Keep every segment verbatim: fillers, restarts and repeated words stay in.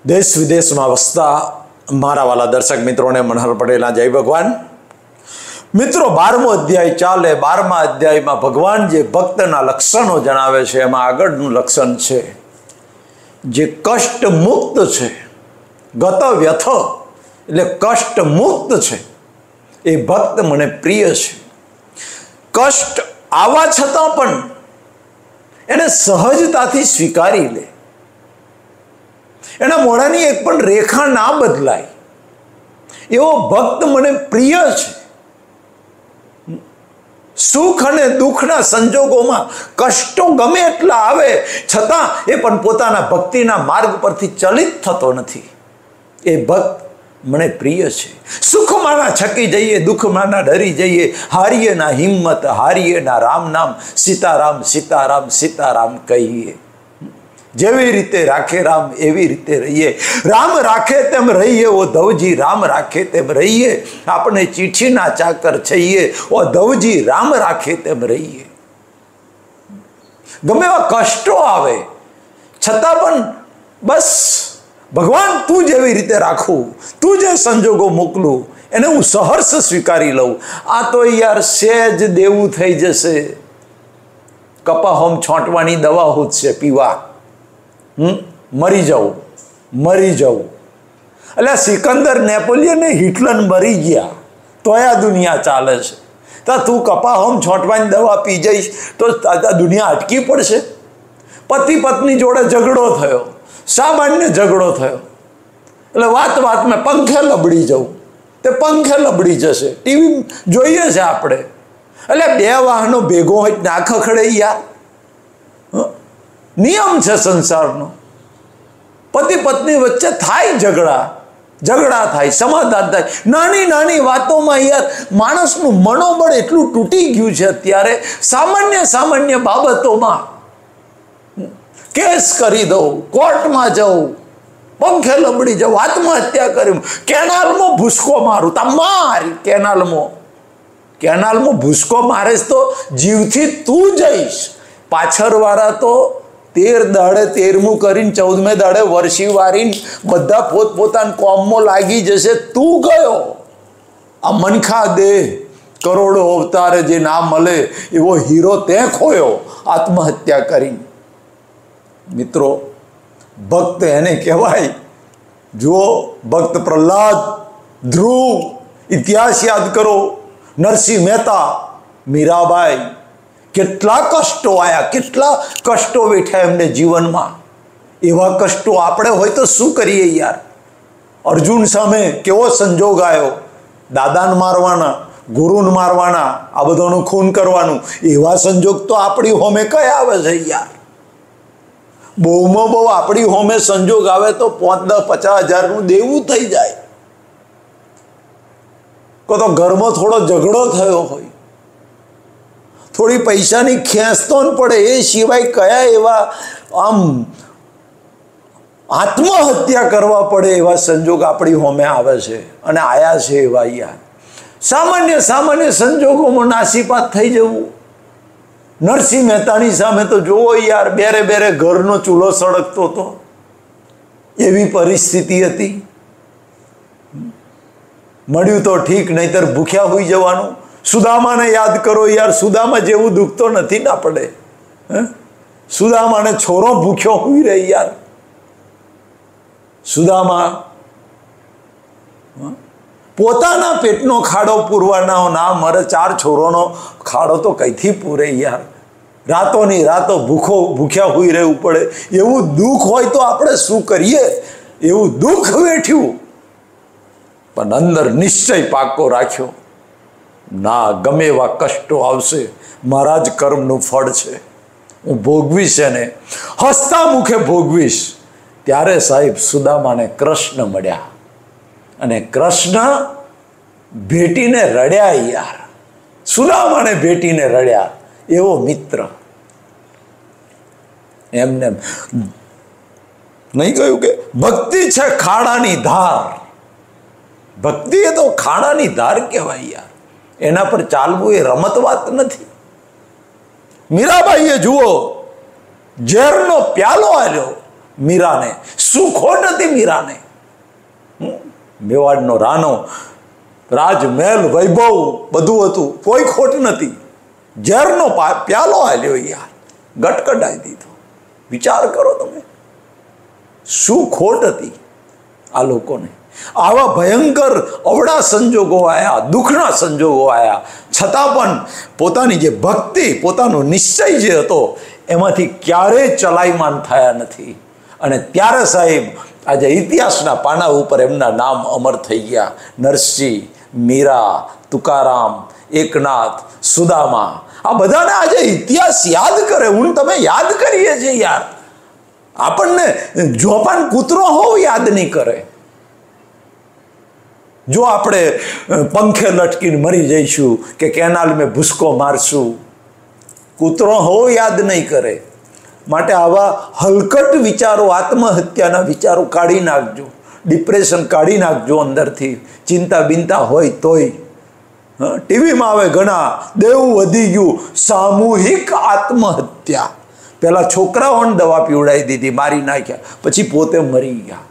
देश विदेश में वसता मारा वाला दर्शक मित्रों ने मनहर पटेल जय भगवान। मित्रों बारमो अध्याय चाले बारमा अध्याय में भगवान जे भक्तना लक्षणों जणावे छे एमां आगळनुं लक्षण छे जे कष्ट मुक्त छे, गत व्यथ एटले कष्ट मुक्त छे ए भक्त मने प्रिय छे। कष्ट आवा छतां पण एने सहजताथी स्वीकारी ले, एना मोढानी एक पण रेखा ना बदलाय एवो भक्त मने प्रिय छे। सुख अने दुखना संजोगों में कष्टों गमे एटला आवे छतां ए पण पोताना भक्तिना मार्ग परथी चलित थतो नथी। ए भक्त मने प्रिय छे। सुख माना छकी जईए, दुख माना डरी जईए, हारिए ना हिम्मत, हारिए ना राम नाम, सीताराम सीताराम सीताराम कहिए। जेवी रीते राखे राम एवी रीते रहीए, राम राखे तेम रहीए ओ धवजी राम राखे तेम रहीए। आपने चीठी ना चाकर छईए ओ धवजी राम राखे तेम रहीए। गमे एवा कष्टो आवे छतां पण बस भगवान तू जेवी रीते राखू, तू जे संजोगो मोकलू एने हूँ सहर्ष स्वीकारी लऊं। आ तो यार सेज देवू थई जशे, कपा होम छोंटवानी दवा होत छे पीवा, हम्म मरी जाऊ मरी जाऊ। એટલે સિકંદર નેપોલિયન ને હિટલર મરી ગયા તો આ દુનિયા ચાલે છે, તો તું કપા હોમ છોંટવાની દવા પી જઈશ તો આ દુનિયા અટકી પડશે। પતિ પત્ની જોડે ઝઘડો થયો, સામાન્ય ઝઘડો થયો એટલે વાત વાતમાં પંખે લબડી જવું, તે પંખે લબડી જશે। ટીવી જોઈએ છે આપણે, એટલે બે વાહનો ભેગો હોય ના ખખડે યાર, नियम है संसार नो। पति पत्नी वच्चे थाय झगड़ा, झगड़ा थाय, समाधान थाय, नानी नानी वातों में यार माणसनु मनोबळ एटलुं तूटी गयुं छे। अत्यारे सामान्य सामान्य बाबतों में केस करी दो, कोर्ट में जाऊं, पंखे लबड़ी जाऊं, आत्महत्या करूं, केनाल में भूसको मारू ता मार, केनाल में केनाल में भूसको मारेस तो जीवथी तू जईश, पाछळ वाळा तो तेर दाड़े तेरमू करीने चौदमे दाड़े वर्षी वारीने बधा पोत पोताना कोममो लागी जशे, तू गयो। आ मनखा दे करोड़ो अवतारे जे ना मळे एवो हीरो ते खोयो आत्महत्या करीने। मित्रों भक्त एने कहेवाय, जो भक्त प्रहलाद, ध्रुव, इतिहास याद करो, नरसिंह मेहता, मीराबाई, केटला कष्टों आया, केटला कष्टों वेठा एमने जीवन में। एवा कष्टों आपणे होय तो शुं करीए यार। अर्जुन सामे केवो संजोग आयो, दादाने मारवाना, गुरुने मारवाना, आ बधानुं खून करवानुं, एवा संजोग तो आपणी होमे कई आवे छे यार। बहुमां बहु आपणी होमे संजोग आवे तो पांच दस पचास हजार नुं देवुं थई जाय। को तो घरमां थोड़ो झगड़ो थयो होय, थोड़ी पैसा नी खेंच तो पड़े, ए सिवाय कया एवा आम आत्महत्या करवा पड़े एवा संजोग आपणी होमे आवे छे अने आया छे एवा यार। सामान्य सामान्य संजोगों में नासीपात थई जवुं। नरसिंह मेहतानी सामे तो जोवो यार, बेरे बेरे घरनो चूलो सळगतो तो, एवी परिस्थिति हती। मळ्युं तो ठीक, नहीतर भूख्या होई जवानुं। सुदामा ने याद करो यार, सुदामा जेवुं दुख तो नहीं ना पड़े। सुदामा ने छोरो भूख्यो हुई रही यार। सुदामा पोताना पेटनो खाड़ो पूरवाना ना मरे, चार छोरोनो खाड़ो तो कईथी पूरे यार। रातों नी रातों भूखो भूख्या हुई रहेवुं पड़े। एवुं दुख होय तो आपणे शुं करीए, एवुं दुख वेठ्युं पण अंदर निश्चय पाको राख्यो ना, गमे एवा कष्टो आवशे, महाराज कर्मनुं फळ छे, हूँ भोगवीश एने, हसता मुखे भोगवीश। त्यारे साहेब सुदामाने कृष्ण मळ्या अने कृष्ण भेटीने रड्या यार। सुदामाने भेटीने रड्या, एवो मित्र। एमने नहीं कह्युं के भक्ति छे खाड़ानी धार, भक्ति तो खाड़ानी धार कहेवाय यार। एना पर चालवू ए रमत वात नथी। मीराबाईए जुओ झेरनो प्यालो आल्यो, મીરાને? શું ખોટ હતી મીરાને? મેવાડનો રાનો, રાજમહેલ, વૈભવ બધું હતું, કોઈ ખોટ નથી. ઝેરનો પ્યાલો આલ્યો યાર, ગટગટાઈ દીધો. વિચાર કરો તમે, શું ખોટ હતી આ લોકોને? આવા ભયંકર અવળા સંજોગો આવ્યા, દુઃખના સંજોગો આવ્યા, છતાં પણ પોતાની જે ભક્તિ, પોતાનો નિશ્ચય જે હતો એમાંથી ક્યારેય ચલાયમાન થયા નથી. અને ત્યારે સાહેબ આજે ઇતિહાસના પાના ઉપર એમના નામ અમર થઈ ગયા. નરસિંહ, મીરા, તુકારામ, એકનાથ, સુદામા, આ બધાને આજે ઇતિહાસ યાદ કરે. હું તમે યાદ કરીએ છીએ યાર. આપણને જોપાન કૂતરો હોવ યાદ નહીં કરે. જો આપણે પંખે લટકીને મરી જઈશું કે કેનાલ મેં ભૂસકો મારશું, કૂતરો હોવ યાદ નહીં કરે. માટે આવા હલકટ વિચારો, આત્મહત્યાના વિચારો કાઢી નાખજો, ડિપ્રેશન કાઢી નાખજો અંદરથી. ચિંતા બિંતા હોય તોય ટીવીમાં આવે ઘણા, દેવું વધી ગયું, સામૂહિક આત્મહત્યા. પેલા છોકરાઓને દવા પીવડાવી દીધી, મારી નાખ્યા, પછી પોતે મરી ગયા.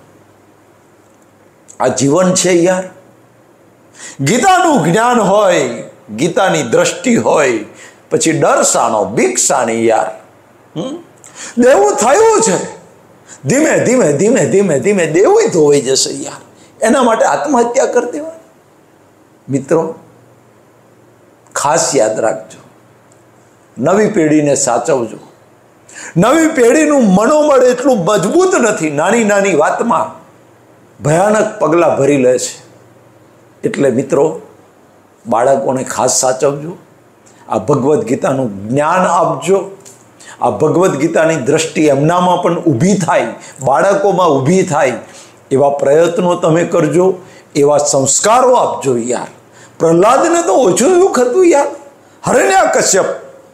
આ જીવન છે યાર. ગીતાનું જ્ઞાન હોય, ગીતાની દ્રષ્ટિ હોય, પછી ડર શાનો, બીક શાની યાર. હમ દેવું થયું છે, ધીમે ધીમે ધીમે ધીમે ધીમે દેવું ધોવાઈ જશે યાર. એના માટે આત્મહત્યા કરી દેવા. મિત્રો ખાસ યાદ રાખજો, નવી પેઢીને સાચવજો. નવી પેઢીનું મનોબળ એટલું મજબૂત નથી, નાની નાની વાતમાં ભયાનક પગલાં ભરી લે છે. એટલે મિત્રો બાળકોને ખાસ સાચવજો, આ ભગવદ્ ગીતાનું જ્ઞાન આપજો. આ ભગવદ્ ગીતાની દ્રષ્ટિ એમનામાં પણ ઊભી થાય, બાળકોમાં ઊભી થાય એવા પ્રયત્નો તમે કરજો, એવા સંસ્કારો આપજો યાર. પ્રહલાદને તો ઓછું દુઃખ હતું યાર. હરણ્યાકશ્યપ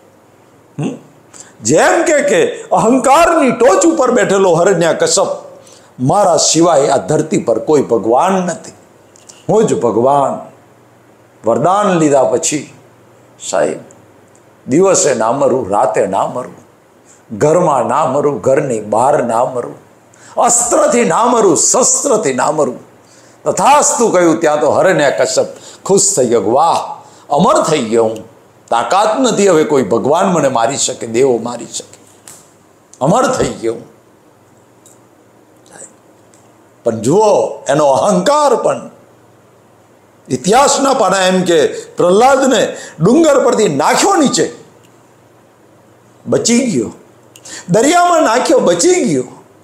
જેમ કે કે અહંકારની ટોચ ઉપર બેઠેલો હરણ્યાકશ્યપ, મારા સિવાય આ ધરતી પર કોઈ ભગવાન નથી, હું જ ભગવાન. વરદાન લીધા પછી સાહેબ દિવસે ના મરું, રાતે ના મરું, ઘરમાં ના મરું, ઘરની બહાર ના મરું, અસ્ત્રથી ના મરું, શસ્ત્રથી ના મરું. તથાસ્તુ કહ્યું ત્યાં તો હરણ્યાકશ્યપ ખુશ થઈ ગયો. વાહ, અમર થઈ ગયો હું. તાકાત નથી હવે કોઈ ભગવાન મને મારી શકે, દેવો મારી શકે. અમર થઈ ગયો હું. પણ જુઓ એનો અહંકાર પણ. ઇતિહાસના પાના એમ કે પ્રહલાદને ડુંગર પરથી નાખ્યો નીચે, બચી ગયો. દરિયામાં નાખ્યો, બચી ગયો.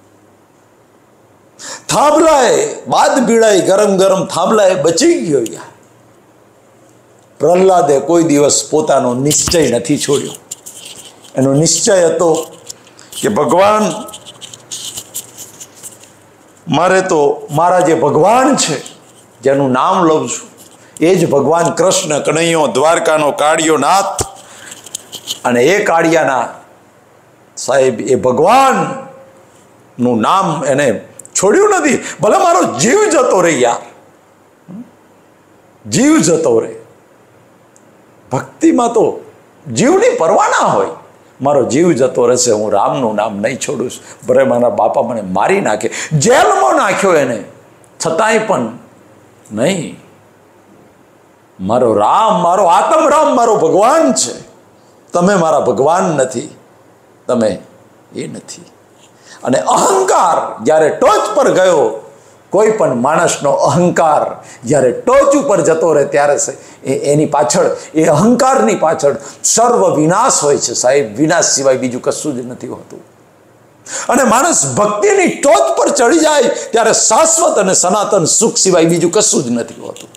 થાંભલાએ બાદ પીડાઈ, ગરમ ગરમ થાંભલાએ બચી ગયો યાર. પ્રહલાદે કોઈ દિવસ પોતાનો નિશ્ચય નથી છોડ્યો. એનો નિશ્ચય હતો કે ભગવાન, મારે તો મારા જે ભગવાન છે, જેનું નામ લઉં છું, એ જ ભગવાન કૃષ્ણ, કનૈયો, દ્વારકાનો કાળિયો નાથ. અને એ કાળિયાના સાહેબ એ ભગવાનનું નામ એને છોડ્યું નથી. ભલે મારો જીવ જતો રહે યાર, જીવ જતો રહે. ભક્તિમાં તો જીવની પરવા ના હોય. મારો જીવ જતો રહેશે, હું રામનું નામ નહીં છોડું. ભલે મારા બાપા મને મારી નાખે, જેલમાં નાખ્યો એને, છતાંય પણ નહીં. મારો રામ, મારો આત્મ રામ મારો ભગવાન છે. તમે મારા ભગવાન નથી, તમે એ નથી. અને અહંકાર જ્યારે ટોચ પર ગયો, કોઈ પણ માણસનો અહંકાર જ્યારે ટોચ ઉપર જતો રહે ત્યારે એની પાછળ, એ અહંકારની પાછળ સર્વ વિનાશ હોય છે સાહેબ. વિનાશ સિવાય બીજું કશું જ નથી હોતું. અને માણસ ભક્તિની ટોચ પર ચડી જાય ત્યારે શાશ્વત અને સનાતન સુખ સિવાય બીજું કશું જ નથી હોતું.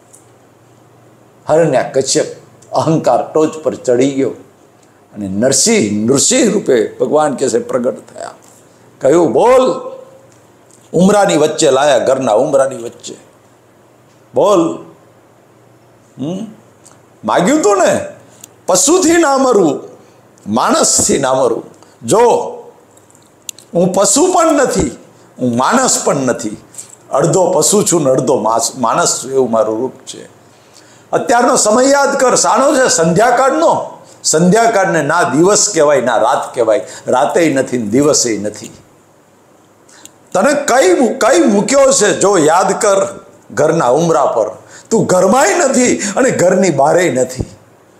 હરણ્યાકશ્યપ અહંકાર ટોચ પર ચડી ગયો અને નરસિંહ નૃસિંહ રૂપે ભગવાન કે છે પ્રગટ થયા. કહ્યું બોલ. ઉમરાની વચ્ચે લાયા, ઘરના ઉમરાની વચ્ચે. બોલ. હમ માગ્યું તું ને, પશુથી ના મરવું, માણસથી ના મરવું. જો હું પશુ પણ નથી, હું માણસ પણ નથી. અડધો પશુ છું ને અડધો માણસ છું, એવું મારું રૂપ છે. અત્યારનો સમય યાદ કર, સાનો છે સંધ્યાકાળનો. સંધ્યાકાળને ના દિવસ કહેવાય ના રાત કહેવાય. રાતેય નથી, દિવસે નથી. તને કઈ કઈ મૂક્યો છે જો યાદ કર ઘરના ઉમરા પર. તું ઘરમાંય નથી અને ઘરની બહારેય નથી.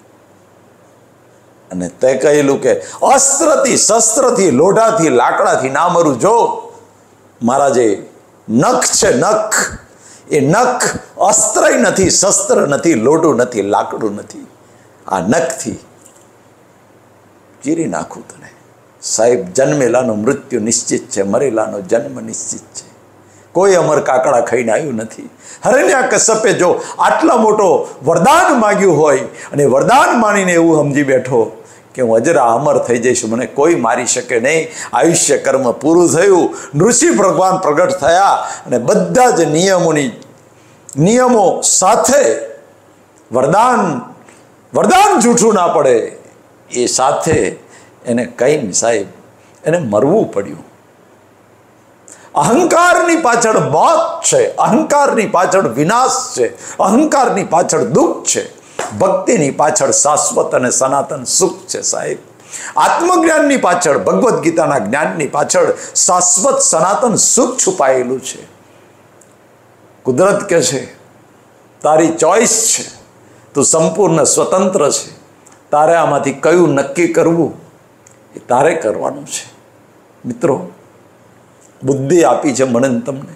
અને તે કહેલું કે અસ્ત્રથી શસ્ત્રથી લોઢાથી લાકડાથી ના મરું. જો મારા જે નખ છે, નખ, એ નખ અસ્ત્રય નથી, શસ્ત્ર નથી, લોઢું નથી, લાકડું નથી. આ નખથી ચીરી નાખું તને. સાહેબ, જન્મેલાનું મૃત્યુ નિશ્ચિત છે, મરેલાનો જન્મ નિશ્ચિત છે. કોઈ અમર કાકડા ખાઈને આવ્યું નથી. હિરણ્યકશ્યપે જો આટલા મોટો વરદાન માગ્યું હોય અને વરદાન માનીને એવું સમજી બેઠો કે હું અજરા અમર થઈ જઈશ, મને કોઈ મારી શકે નહીં, આયુષ્ય કર્મ પૂરું થયું. ઋષિ ભગવાન પ્રગટ થયા અને બધા જ નિયમોની નિયમો સાથે વરદાન વરદાન જૂઠું ના પડે એ સાથે એને કઈ સાહેબ એને મરવું પડ્યું. અહંકારની પાછળ મોત છે, અહંકારની પાછળ વિનાશ છે, અહંકારની પાછળ દુઃખ છે, ભક્તિની પાછળ શાશ્વત અને સનાતન સુખ છે. સાહેબ, આત્મજ્ઞાનની પાછળ, ભગવદ્ ગીતાના જ્ઞાનની પાછળ શાશ્વત સનાતન સુખ છુપાયેલું છે. કુદરત કે છે તારી ચોઈસ છે, તું સંપૂર્ણ સ્વતંત્ર છે, તારે આમાંથી કયું નક્કી કરવું એ તારે કરવાનું છે. મિત્રો, બુદ્ધિ આપી છે મને તમને.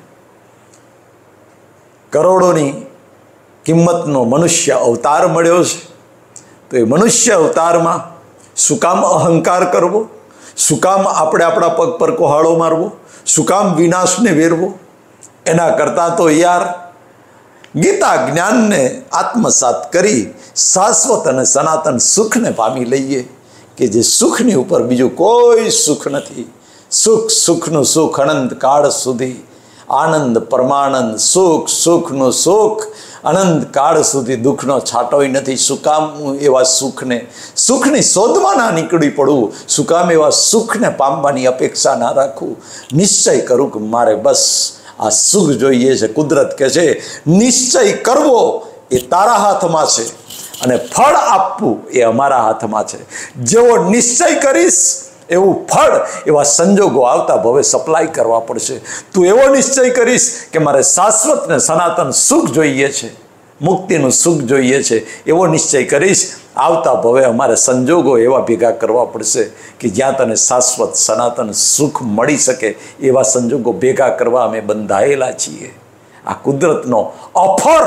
કરોડોની કિંમતનો મનુષ્ય અવતાર મળ્યો છે, તો એ મનુષ્ય અવતારમાં શું કામ અહંકાર કરવો? શું કામ આપણે આપણા પગ પર કોહાળો મારવો? શું કામ વિનાશને વેરવો? એના કરતાં તો યાર ગીતા જ્ઞાનને આત્મસાત કરી શાશ્વત અને સનાતન સુખને પામી લઈએ કે જે સુખની ઉપર બીજું કોઈ સુખ નથી. સુખ સુખનું સુખ અનંત કાળ સુધી, આનંદ પરમાનંદ, સુખ સુખનું સુખ અનંત કાળ સુધી, દુઃખનો છાંટોય નથી. શું કામ એવા સુખને સુખની શોધમાં ના નીકળી પડવું? શું કામ એવા સુખને પામવાની અપેક્ષા ના રાખવું? નિશ્ચય કરું કે મારે બસ આ સુખ જોઈએ છે. કુદરત કહે છે નિશ્ચય કરવો એ તારા હાથમાં છે અને ફળ આપવું એ અમારા હાથમાં છે. જેવો નિશ્ચય કરીશ એવું ફળ, એવા સંજોગો આવતા ભવે સપ્લાય કરવા પડશે. તું એવો નિશ્ચય કરીશ કે મારે શાશ્વત ને સનાતન સુખ જોઈએ છે, મુક્તિનું સુખ જોઈએ છે, એવો નિશ્ચય કરીશ, આવતા ભવે અમારે સંજોગો એવા ભેગા કરવા પડશે કે જ્યાં તને શાશ્વત સનાતન સુખ મળી શકે એવા સંજોગો ભેગા કરવા અમે બંધાયેલા છીએ. આ કુદરતનો અફર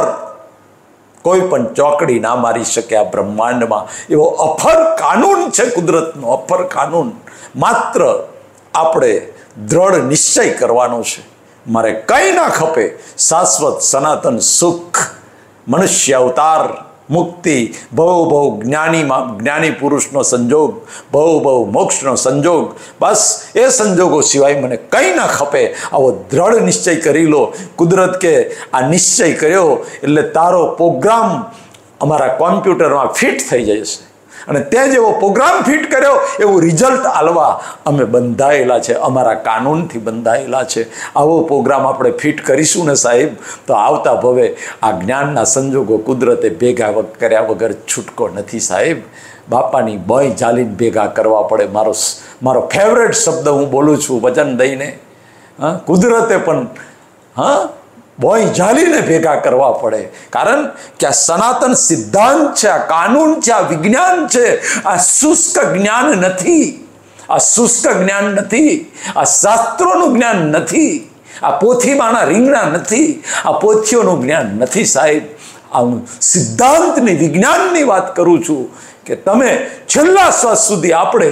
કોઈ પણ ચોકડી ના મારી શકે. આ બ્રહ્માંડમાં એવો અફર કાનૂન છે, કુદરતનો અફર કાનૂન. માત્ર આપણે દ્રઢ નિશ્ચય કરવાનો છે. મારે કંઈ ના ખપે, શાશ્વત સનાતન સુખ, મનુષ્ય અવતાર, મુક્તિ, બહુ બહુ જ્ઞાનીમાં જ્ઞાની પુરુષનો સંજોગ, બહુ બહુ મોક્ષનો સંજોગ, બસ એ સંજોગો સિવાય મને કંઈ ના ખપે. આવો દ્રઢ નિશ્ચય કરી લો. કુદરત કે આ નિશ્ચય કર્યો એટલે તારો પ્રોગ્રામ અમારા કોમ્પ્યુટરમાં ફિટ થઈ જશે અને તે જેવો પ્રોગ્રામ ફિટ કર્યો એવું રિઝલ્ટ આલવા અમે બંધાયેલા છે, અમારા કાનૂનથી બંધાયેલા છે. આવો પ્રોગ્રામ આપણે ફિટ કરીશું ને સાહેબ, તો આવતા ભવે આ જ્ઞાનના સંજોગો કુદરતે ભેગા કર્યા વગર છૂટકો નથી સાહેબ. બાપાની બોય જાલીને ભેગા કરવા પડે. મારો મારો ફેવરેટ શબ્દ હું બોલું છું વચન દઈને. હા, કુદરતે પણ હા બોય ઝાલીને ભેગા કરવા પડે. કારણ કે આ સનાતન સિદ્ધાંત છે, આ કાનૂન છે, આ વિજ્ઞાન છે. આ શુષ્ક જ્ઞાન નથી, આ શુષ્ક જ્ઞાન નથી, આ શાસ્ત્રોનું જ્ઞાન નથી, આ પોથીમાંના રીંગણા નથી, આ પોથીઓનું જ્ઞાન નથી સાહેબ. આ હું સિદ્ધાંતની, વિજ્ઞાનની વાત કરું છું કે તમે છેલ્લા શ્વાસ સુધી આપણે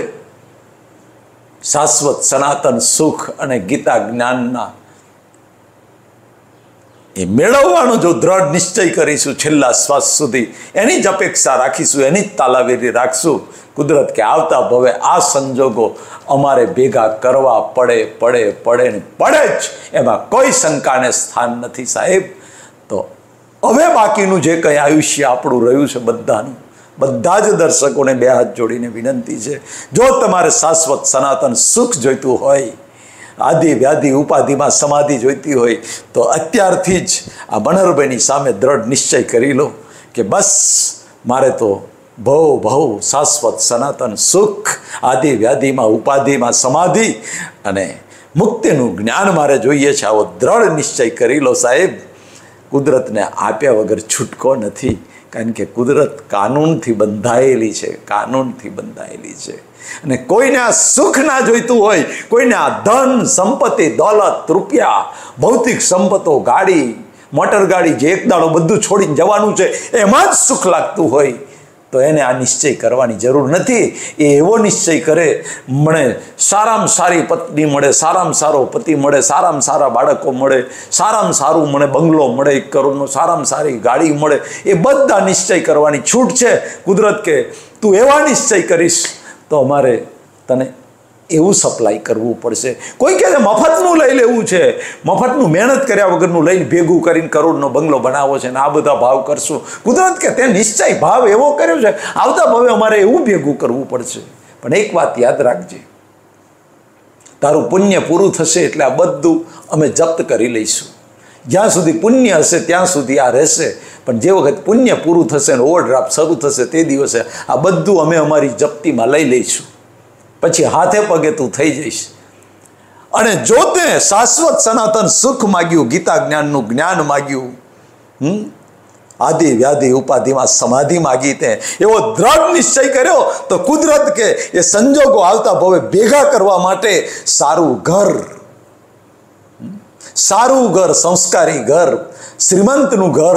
શાશ્વત સનાતન સુખ અને ગીતા જ્ઞાનના એ મેળવવાનો જો દ્રઢ નિશ્ચય કરીશું, છેલ્લા શ્વાસ સુધી એની જ અપેક્ષા રાખીશું, એની જ તાલાવેરી રાખશું, કુદરત કે આવતા ભવે આ સંજોગો અમારે ભેગા કરવા પડે પડે પડે ને પડે જ, એમાં કોઈ શંકાને સ્થાન નથી સાહેબ. તો હવે બાકીનું જે કંઈ આયુષ્ય આપણું રહ્યું છે બધાનું, બધા જ દર્શકોને બે હાથ જોડીને વિનંતી છે, જો તમારે શાશ્વત સનાતન સુખ જોઈતું હોય, આદિ વ્યાધિ ઉપાધિમાં સમાધિ જોઈતી હોય, તો અત્યારથી જ આ મનોહરભાઈની સામે દ્રઢ નિશ્ચય કરી લો કે બસ મારે તો બહુ બહુ શાશ્વત સનાતન સુખ, આદિ વ્યાધિમાં ઉપાધિમાં સમાધિ અને મુક્તિનું જ્ઞાન મારે જોઈએ છે, આવો દ્રઢ નિશ્ચય કરી લો સાહેબ. કુદરતને આપ્યા વગર છૂટકો નથી, કારણ કે કુદરત કાનૂનથી બંધાયેલી છે, કાનૂનથી બંધાયેલી છે. અને કોઈને આ સુખ ના જોઈતું હોય, કોઈને આ ધન સંપત્તિ દોલત રૂપિયા ભૌતિક સંપત્તો ગાડી મોટર ગાડી જે એક દાડો બધું છોડીને જવાનું છે એમાં જ સુખ લાગતું હોય તો એને આ નિશ્ચય કરવાની જરૂર નથી. એ એવો નિશ્ચય કરે, મને સારામાં સારી પત્ની મળે, સારામાં સારો પતિ મળે, સારામાં સારા બાળકો મળે, સારામાં સારું મને બંગલો મળે એક કરોડનો, સારામાં સારી ગાડી મળે, એ બધા નિશ્ચય કરવાની છૂટ છે. કુદરત કે તું એવા નિશ્ચય કરીશ તો અમારે તને એવું સપ્લાય કરવું પડશે. કોઈ કહે છે મફતનું લઈ લેવું છે, મફતનું મહેનત કર્યા વગરનું લઈને ભેગું કરીને કરોડનો બંગલો બનાવો છે ને આ બધા ભાવ કરશું. કુદરત કે તે નિશ્ચય ભાવ એવો કર્યો છે, આવતા ભાવે અમારે એવું ભેગું કરવું પડશે. પણ એક વાત યાદ રાખજે, તારું પુણ્ય પૂરું થશે એટલે આ બધું અમે જપ્ત કરી લઈશું. જ્યાં સુધી પુણ્ય હશે ત્યાં સુધી આ રહેશે, પણ જે વખત પુણ્ય પૂરું થશે ને ઓવરડ્રાફ્ટ શરૂ થશે તે દિવસે આ બધું અમે અમારી જપ્તીમાં લઈ લઈશું. પછી હાથે પગે તું થઈ જઈશ. અને જો તે શાશ્વત સનાતન સુખ માગ્યું, ગીતા જ્ઞાનનું જ્ઞાન માગ્યું, હમ આદિ વ્યાધિ ઉપાધિમાં સમાધિ માગી, તે એવો દ્રઢ નિશ્ચય કર્યો તો કુદરત કે એ સંજોગો આવતા ભવે ભેગા કરવા માટે સારું ઘર, સારું ઘર, સંસ્કારી ઘર, શ્રીમંતનું ઘર,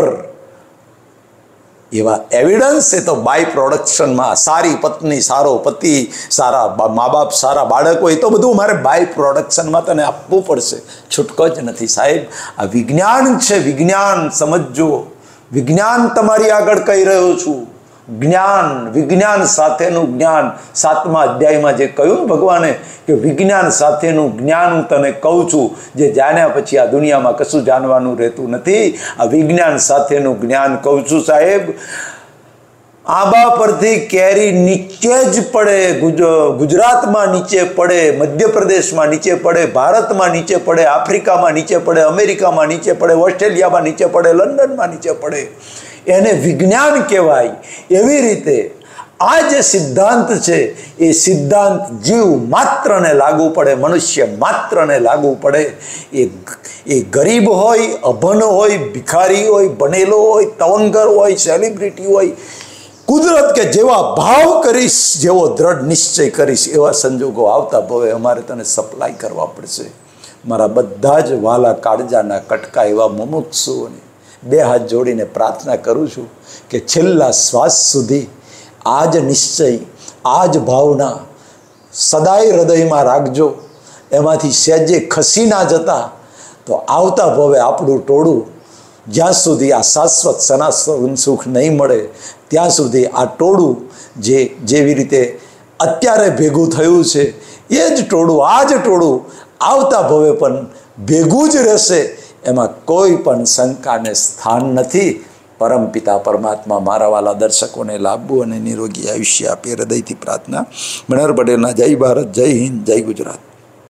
એવા એવિડન્સ એ તો બાય પ્રોડક્શનમાં સારી પત્ની, સારો પતિ, સારા મા બાપ, સારા બાળકો, એ તો બધું મારે બાય પ્રોડક્શનમાં તને આપવું પડશે. છૂટકો જ નથી સાહેબ. આ વિજ્ઞાન છે, વિજ્ઞાન સમજો. વિજ્ઞાન તમારી આગળ કહી રહ્યો છું. જ્ઞાન, વિજ્ઞાન સાથેનું જ્ઞાન. સાતમા અધ્યાયમાં જે કહ્યું ને ભગવાને કે વિજ્ઞાન સાથેનું જ્ઞાન હું તને કહું છું, જે જાણ્યા પછી આ દુનિયામાં કશું જાણવાનું રહેતું નથી. આ વિજ્ઞાન સાથેનું જ્ઞાન કહું છું સાહેબ. આંબા પરથી કેરી નીચે જ પડે, ગુજરાતમાં નીચે પડે, મધ્યપ્રદેશમાં નીચે પડે, ભારતમાં નીચે પડે, આફ્રિકામાં નીચે પડે, અમેરિકામાં નીચે પડે, ઓસ્ટ્રેલિયામાં નીચે પડે, લંડનમાં નીચે પડે, એને વિજ્ઞાન કહેવાય. એવી રીતે આ જે સિદ્ધાંત છે એ સિદ્ધાંત જીવ માત્રને લાગુ પડે, મનુષ્ય માત્રને લાગુ પડે. એ એ ગરીબ હોય, અભણ હોય, ભિખારી હોય, બનેલો હોય, તવંગર હોય, સેલિબ્રિટી હોય, કુદરત કે જેવા ભાવ કરીશ, જેવો દ્રઢ નિશ્ચય કરીશ, એવા સંજોગો આવતા ભવે અમારે તને સપ્લાય કરવા પડશે. મારા બધા જ વાલા કાળજાના કટકા એવા મુમુક્ષુઓને બે હાથ જોડીને પ્રાર્થના કરું છું કે છેલ્લા શ્વાસ સુધી આ જ નિશ્ચય, આ જ ભાવના સદાય હૃદયમાં રાખજો. એમાંથી સહેજે ખસી ના જતા તો આવતા ભવે આપણું ટોળું, જ્યાં સુધી આ શાશ્વત સનાતન સુખ નહીં મળે ત્યાં સુધી આ ટોળું જે જેવી રીતે અત્યારે ભેગું થયું છે એ જ ટોળું, આ જ ટોળું આવતા ભવે પણ ભેગું જ રહેશે. એમાં કોઈ પણ શંકાને સ્થાન નથી. પરમપિતા પરમાત્મા મારા વાલા દર્શકોને લાભવું અને નિરોગી આયુષ્ય આપે હૃદયથી પ્રાર્થના. મનહર પટેલના જય ભારત, જય હિન્દ, જય ગુજરાત.